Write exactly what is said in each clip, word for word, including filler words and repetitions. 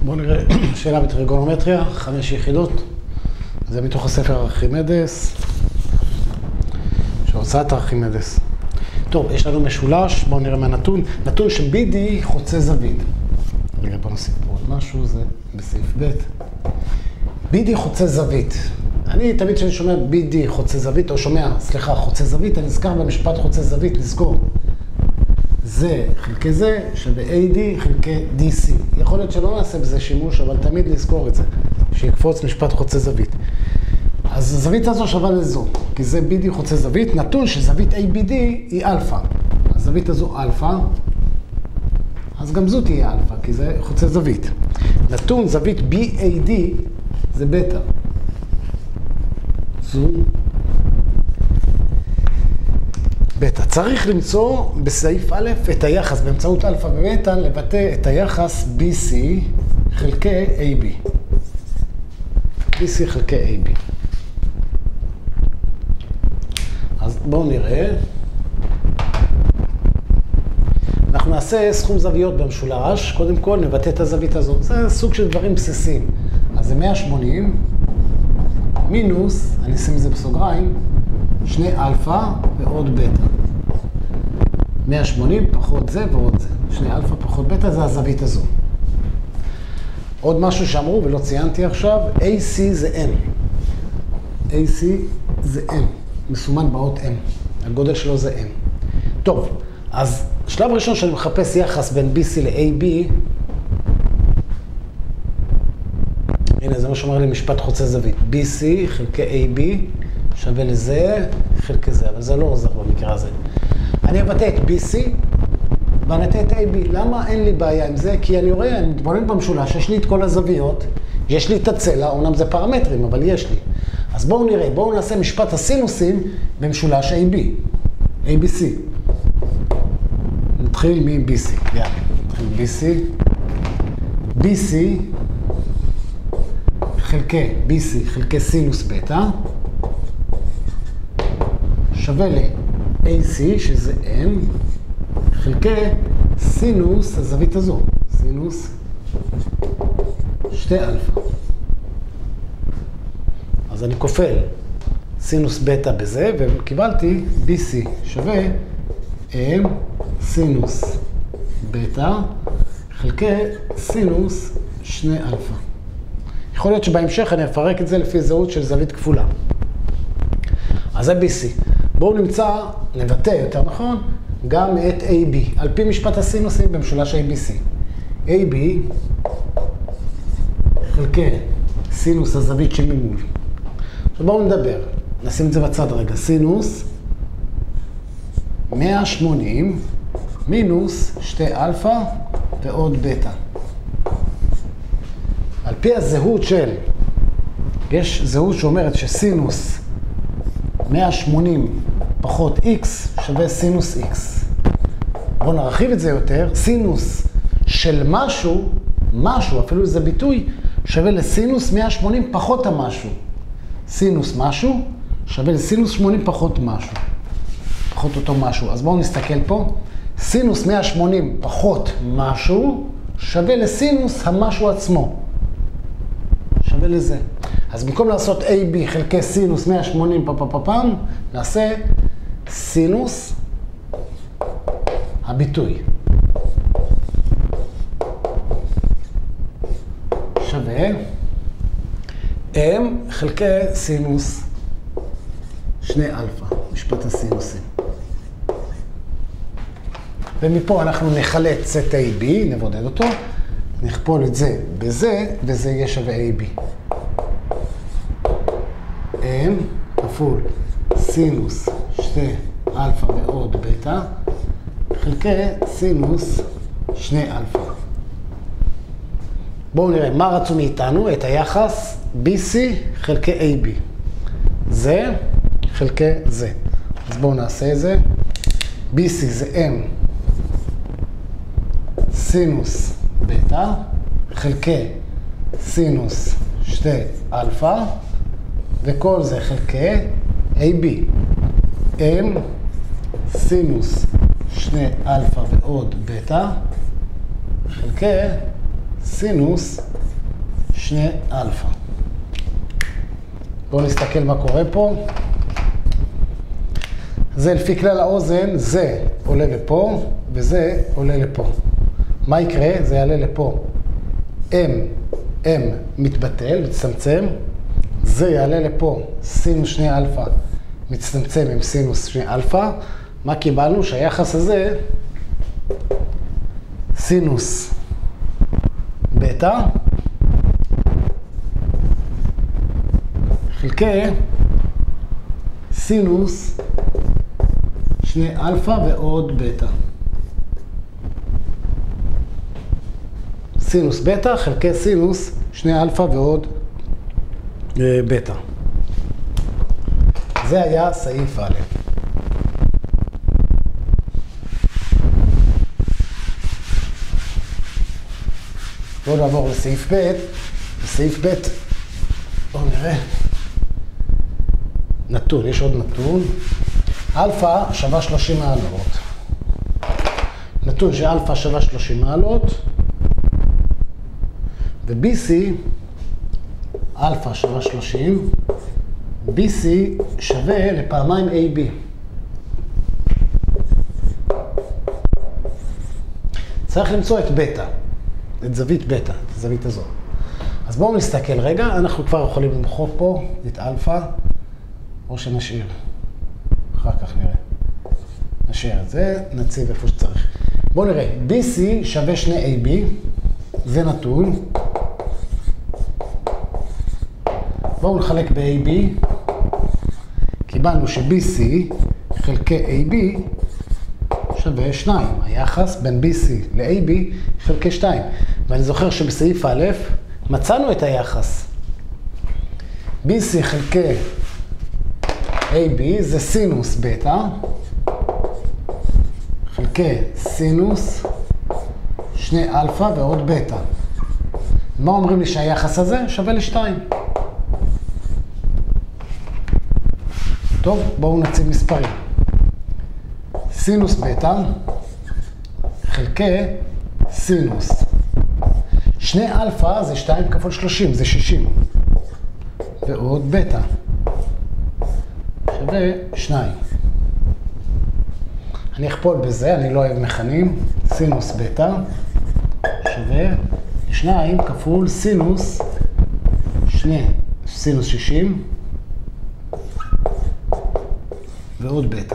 בואו נראה שאלה בטריגונומטריה, חמש יחידות. זה מתוך הספר ארכימדס, שהוצאת ארכימדס. טוב, יש לנו משולש, בואו נראה מהנתון. נתון ש-בי די חוצה זווית. רגע, בואו נוסיף פה עוד משהו, זה בסעיף ב'. בי די חוצה זווית. אני תמיד כשאני שומע בי די חוצה זווית, או שומע, סליחה, חוצה זווית, אני נזכר במשפט חוצה זווית, לזכור. זה חלקי זה שווה איי די חלקי די סי. יכול להיות שלא נעשה בזה שימוש, אבל תמיד לזכור את זה, שיקפוץ משפט חוצה זווית. אז הזווית הזו שווה לזו, כי זה בי די חוצה זווית, נתון שזווית איי בי די היא אלפא. הזווית הזו אלפא, אז גם זו תהיה אלפא, כי זה חוצה זווית. נתון זווית בי איי די זה בטא. זו בטא. צריך למצוא בסעיף א' את היחס, באמצעות אלפא ובטא, לבטא את היחס בי סי חלקי איי בי. בי סי חלקי איי בי. אז בואו נראה. אנחנו נעשה סכום זוויות במשולש. קודם כל נבטא את הזווית הזו. זה סוג של דברים בסיסיים. אז זה מאה שמונים מינוס, אני אשים את זה בסוגריים, שני אלפא ועוד בטא. מאה שמונים פחות זה ועוד זה. שני אלפא פחות בטא, זה הזווית הזו. עוד משהו שאמרו ולא ציינתי עכשיו, איי סי זה M. איי סי זה M. מסומן באות M. הגודל שלו זה M. טוב, אז שלב ראשון שאני מחפש יחס בין בי סי ל-איי בי, הנה, זה מה שאומר לי משפט חוצה זווית. בי סי חלקי איי בי שווה לזה חלקי זה, אבל זה לא עוזר במקרה הזה. אני אבטא את בי סי ואני אבטא את איי בי. למה אין לי בעיה עם זה? כי אני רואה, אני מתבונן במשולש, יש לי את כל הזוויות, יש לי את הצלע, אומנם זה פרמטרים, אבל יש לי. אז בואו נראה, בואו נעשה משפט הסינוסים במשולש איי בי. איי בי סי. נתחיל מ-בי סי. יאללה, נתחיל מ-בי סי. בי סי חלקי, בי סי חלקי סינוס בטא, שווה ל-איי סי, שזה M, חלקי סינוס, הזווית הזו, סינוס שתי אלפא. אז אני כופל סינוס בטא בזה, וקיבלתי בי סי שווה M סינוס בטא, חלקי סינוס שני אלפא. יכול להיות שבהמשך אני אפרק את זה לפי זהות של זווית כפולה. אז זה בי סי. בואו נמצא, נבטא יותר נכון, גם את איי בי, על פי משפט הסינוסים במשולש איי בי סי. איי בי חלקי סינוס הזווית שממול. עכשיו בואו נדבר, נשים את זה בצד רגע. סינוס מאה שמונים מינוס שתי אלפא ועוד בטא. על פי הזהות של, יש זהות שאומרת שסינוס מאה שמונים פחות x שווה סינוס x. בואו נרחיב את זה יותר. סינוס של משהו, משהו, אפילו זה ביטוי, שווה לסינוס מאה שמונים פחות המשהו. סינוס משהו שווה לסינוס שמונים פחות משהו. פחות אותו משהו. אז בואו נסתכל פה. סינוס מאה שמונים פחות משהו שווה לסינוס המשהו עצמו. שווה לזה. אז במקום לעשות איי בי חלקי סינוס מאה שמונים פפפפם, נעשה סינוס הביטוי. שווה M חלקי סינוס שני אלפא, משפט הסינוסים. ומפה אנחנו נחלץ את איי בי, נבודד אותו, נכפול את זה בזה, וזה יהיה שווה איי בי. M כפול סינוס שתי אלפא ועוד בטא, חלקי סינוס שני אלפא. בואו נראה מה רצו מאיתנו, את היחס בי סי חלקי איי בי. זה חלקי זה. אז בואו נעשה את זה. בי סי זה M סינוס בטא, חלקי סינוס שתי אלפא, וכל זה חלקי איי בי. M סינוס שני אלפא ועוד בטא, חלקי סינוס שני אלפא. בואו נסתכל מה קורה פה. זה לפי כלל האוזן, זה עולה לפה וזה עולה לפה. מה יקרה? זה יעלה לפה. M, M מתבטל, מצטמצם. זה יעלה לפה, סינוס שני אלפא מצטמצם עם סינוס שני אלפא. מה קיבלנו? שהיחס הזה, סינוס בטא, חלקי סינוס שני אלפא ועוד בטא. סינוס בטא חלקי סינוס שני אלפא ועוד אה, בטא. זה היה סעיף א'. בואו נעבור לסעיף ב'. בסעיף ב' בואו נראה. נתון, יש עוד נתון. אלפא שווה שלושים מעלות. נתון שאלפא שווה שלושים מעלות. ו-בי סי, אלפא שווה שלושים, בי סי שווה לפעמיים איי בי. צריך למצוא את בטא, את זווית בטא, את הזווית הזו. אז בואו נסתכל רגע, אנחנו כבר יכולים למחוק פה את אלפא, או שנשאיר. אחר כך נראה. נשאיר את זה, נציב איפה שצריך. בואו נראה, בי סי שווה שני איי בי, זה נתון. בואו נחלק ב-איי בי. קיבלנו ש-בי סי חלקי איי בי שווה שתיים. היחס בין בי סי ל-איי בי חלקי שתיים. ואני זוכר שבסעיף א' מצאנו את היחס. בי סי חלקי איי בי זה סינוס בטא חלקי סינוס שני אלפא ועוד בטא. מה אומרים לי שהיחס הזה? שווה לשתיים. טוב, בואו נציב מספרים. סינוס בטא חלקי סינוס. שני אלפא זה שתיים כפול שלושים, זה שישים. ועוד בטא. שווה שניים. אני אכפול בזה, אני לא אוהב מכנים. סינוס בטא שווה שניים כפול סינוס שני, סינוס שישים. ועוד בטא.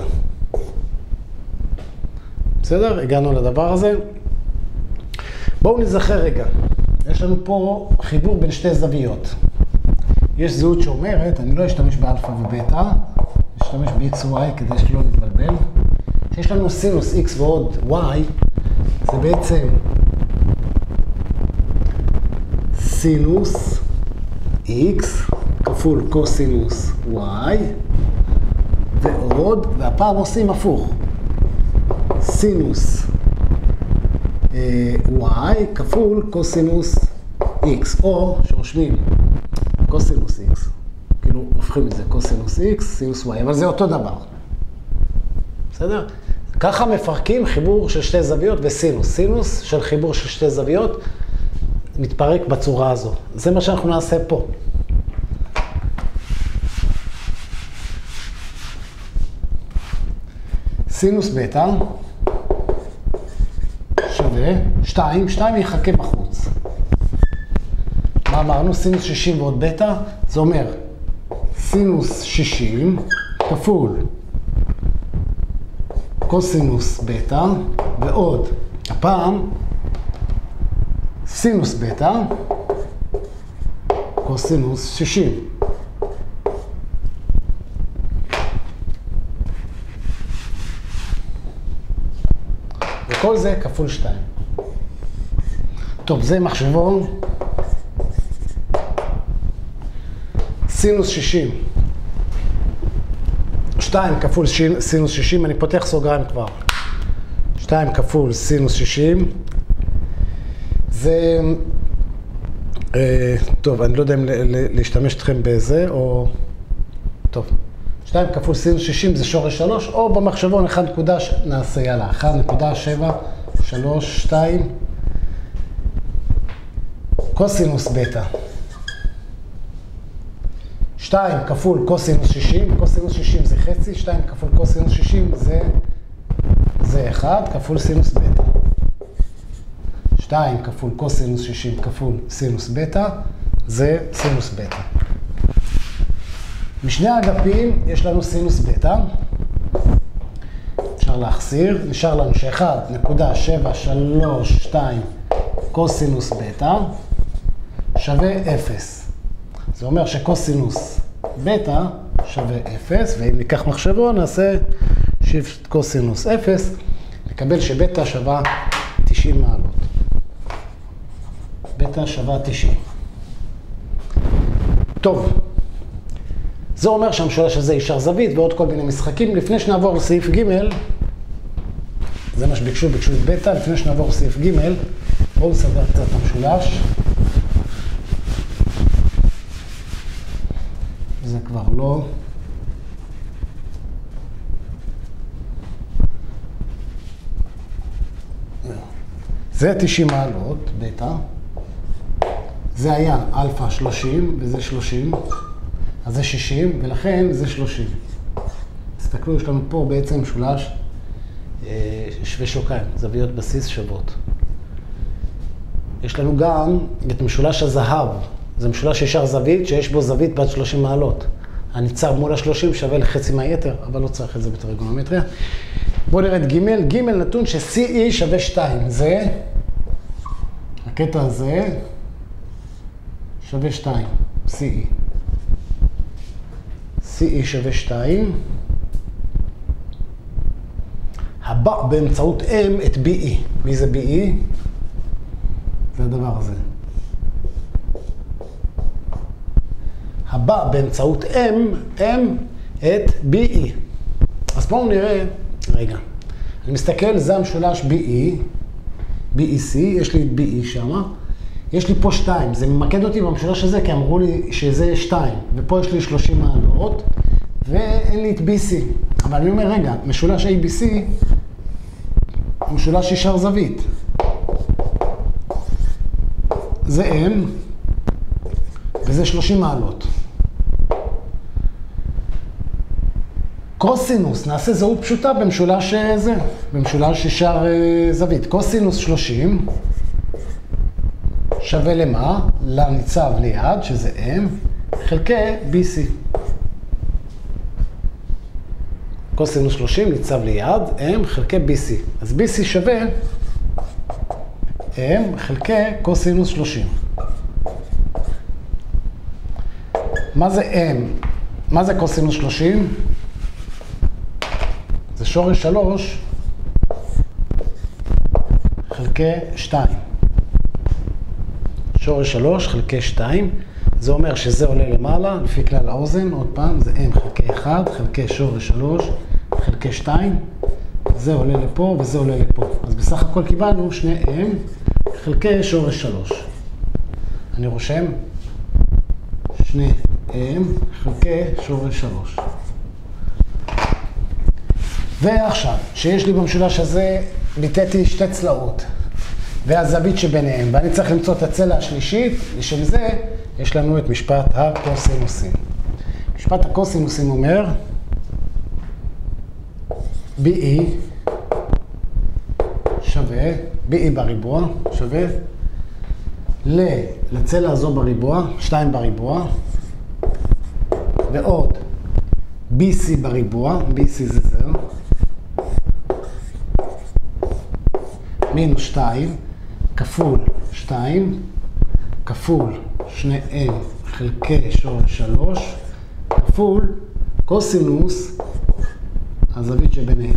בסדר? הגענו לדבר הזה. בואו נזכר רגע. יש לנו פה חיבור בין שתי זוויות. יש זהות שאומרת, אני לא אשתמש באלפא ובטא, אשתמש ב-x ו-y כדי שלא נתבלבל. שיש לנו סינוס x ועוד y, זה בעצם סינוס x כפול קוסינוס y, ועוד, והפעם עושים הפוך. סינוס אה, y כפול קוסינוס x, או שרושמים קוסינוס x. כאילו, הופכים את זה קוסינוס x, סינוס y, אבל זה אותו דבר. בסדר? ככה מפרקים חיבור של שתי זוויות וסינוס. סינוס של חיבור של שתי זוויות מתפרק בצורה הזו. זה מה שאנחנו נעשה פה. סינוס בטא שווה שתיים, שתיים יחכה בחוץ. מה אמרנו? סינוס שישים ועוד בטא, זה אומר סינוס שישים כפול קוסינוס בטא, ועוד, הפעם סינוס בטא קוסינוס שישים. וכל זה כפול שתיים. טוב, זה מחשבון. סינוס שישים. שתיים כפול סינוס שישים, אני פותח סוגריים כבר. שתיים כפול סינוס שישים. זה... אה, טוב, אני לא יודע אם להשתמש אתכם בזה, או... טוב. שתיים כפול סינוס שישים זה שורש שלוש, או במחשבון אחת נקודה, נעשה יאללה, אחת נקודה שבע שלוש שתיים קוסינוס בטא. שתיים כפול קוסינוס שישים, קוסינוס שישים זה חצי, שתיים כפול קוסינוס שישים זה, זה אחד כפול סינוס בטא. שתיים כפול קוסינוס שישים כפול סינוס בטא זה סינוס בטא. משני האגפים יש לנו סינוס בטא. אפשר להחסיר, נשאר לנו ש-אחד נקודה שבע שלוש שתיים קוסינוס בטא שווה אפס. זה אומר שקוסינוס בטא שווה אפס, ואם ניקח מחשבון נעשה שיפט קוסינוס אפס, נקבל שבטא שווה תשעים מעלות. בטא שווה תשעים. טוב, זה אומר שהמשולש הזה יישר זווית ועוד כל מיני משחקים. לפני שנעבור לסעיף ג', זה מה שביקשו, ביקשו את בטא, לפני שנעבור לסעיף ג', בואו נסדר קצת את המשולש. זה כבר לא. זה תשעים מעלות, בטא. זה היה אלפא שלושים וזה שלושים. אז זה שישים, ולכן זה שלושים. תסתכלו, יש לנו פה בעצם משולש אה, שווה שוקיים, זוויות בסיס שוות. יש לנו גם את משולש הזהב. זה משולש ישר זווית שיש בו זווית בת שלושים מעלות. הניצב מול ה-שלושים שווה לחצי מהיתר, אבל לא צריך את זה בטריגונומטריה. בואו נראה את ג', ג' נתון ש-סי אי שווה שתיים. זה, הקטע הזה שווה שתיים, סי אי. סי אי שווה שתיים. הבא באמצעות M את בי אי. מי זה בי אי? זה הדבר הזה. הבא באמצעות M, M את בי אי. אז בואו נראה, רגע, אני מסתכל, זה המשולש בי אי, בי אי סי, יש לי את בי אי שמה. יש לי פה שתיים, זה ממקד אותי במשולש הזה, כי אמרו לי שזה שתיים, ופה יש לי שלושים מעלות, ואין לי את בי סי. אבל אני אומר, רגע, משולש איי בי סי, הוא משולש ישר זווית. זה M, וזה שלושים מעלות. קוסינוס, נעשה זהות פשוטה במשולש זה, במשולש ישר זווית. קוסינוס שלושים, שווה למה? לניצב ליד, שזה M, חלקי בי סי. קוסינוס שלושים, ניצב ליד, M חלקי בי סי. אז בי סי שווה M חלקי קוסינוס שלושים. מה זה M? מה זה קוסינוס שלושים? זה שורש שלוש חלקי שתיים. שורש שלוש חלקי שתיים, זה אומר שזה עולה למעלה, לפי כלל האוזן, עוד פעם, זה M חלקי אחד, חלקי שורש שלוש, חלקי שתיים, זה עולה לפה וזה עולה לפה. אז בסך הכל קיבלנו שני M חלקי שורש שלוש. אני רושם שני M חלקי שורש שלוש. ועכשיו, שיש לי במשולש הזה, ביטאתי שתי צלעות. והזווית שביניהם, ואני צריך למצוא את הצלע השלישית, לשם זה יש לנו את משפט הקוסינוסים. משפט הקוסינוסים אומר, בי אי שווה, בי אי בריבוע שווה לצלע הזו בריבוע, שתיים בריבוע, ועוד בי סי בריבוע, בי סי זה זה, מינוס שתיים, כפול שתיים, כפול שני M חלקי שורש שלוש, כפול קוסינוס הזווית שביניהם.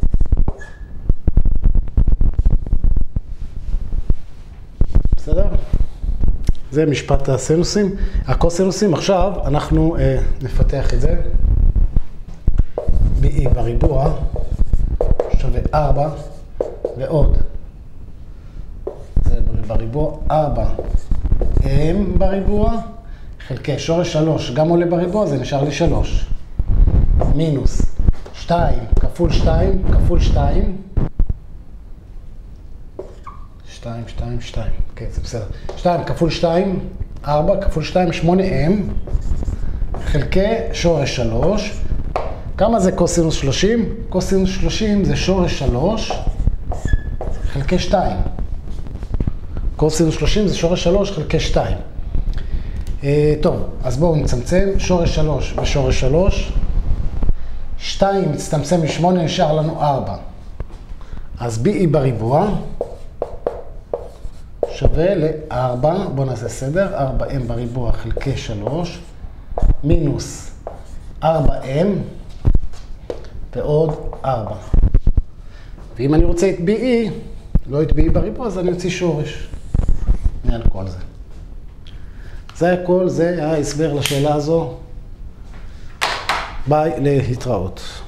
בסדר? זה משפט הסינוסים, הקוסינוסים. עכשיו אנחנו אה, נפתח את זה. בי אי בריבוע שווה ארבע ועוד. זה בריבוע ארבע M בריבוע חלקי שורש שלוש גם עולה בריבוע, זה נשאר לי שלוש. מינוס שתיים כפול שתיים כפול שתיים. שתיים, שתיים, שתיים. כן, זה בסדר. שתיים כפול שתיים, ארבע כפול שתיים, שמונה אם, חלקי שורש שלוש. כמה זה קוסינוס שלושים? קוסינוס שלושים זה שורש שלוש חלקי שתיים. קוסינוס שלושים זה שורש שלוש חלקי שתיים. אה, טוב, אז בואו נצמצם. שורש שלוש ושורש שלוש. שתיים מצטמצם מ-שמונה, נשאר לנו ארבע. אז בי בריבוע שווה ל-ארבע, בואו נעשה סדר, ארבע אם בריבוע חלקי שלוש, מינוס ארבע אם ועוד ארבע. ואם אני רוצה את בי, לא את בי בריבוע, אז אני אוציא שורש. מעל כל זה. זה הכל, זה ההסבר לשאלה הזו. ביי, להתראות.